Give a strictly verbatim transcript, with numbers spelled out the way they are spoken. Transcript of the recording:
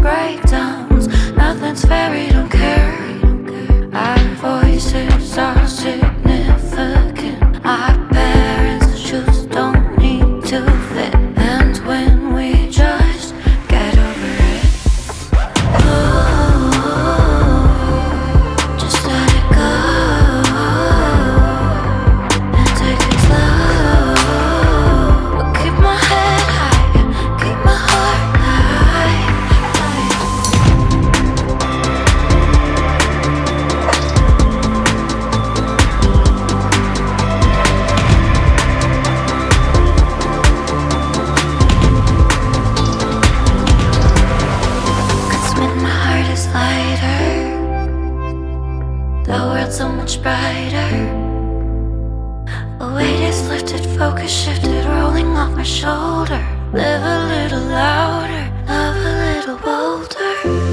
breakdowns. Nothing's fair, we don't care. Our voices are significant. Our parents' shoes don't need to fit. And when we just get over it, oh, just let it go and take it slow. But keep my head high, keep my heart light. Lighter, the world's so much brighter. A weight is lifted, focus shifted, rolling off my shoulder. Live a little louder, love a little bolder.